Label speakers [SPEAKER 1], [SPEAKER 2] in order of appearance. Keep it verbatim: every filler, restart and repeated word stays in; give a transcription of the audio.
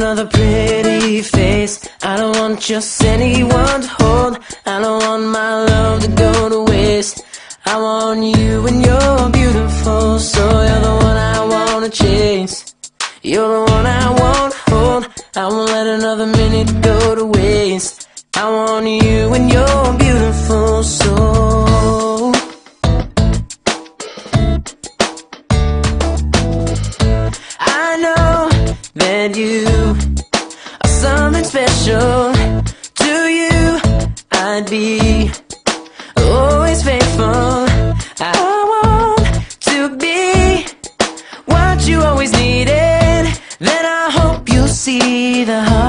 [SPEAKER 1] another pretty face. I don't want just anyone to hold. I don't want my love to go to waste. I want you and you're beautiful, so you're the one I wanna chase. You're the one I wanna hold. I won't let another minute go to waste. I want you and you're beautiful, so I know that you are something special. To you I'd be always faithful. I want to be what you always needed. Then I hope you'll see the heart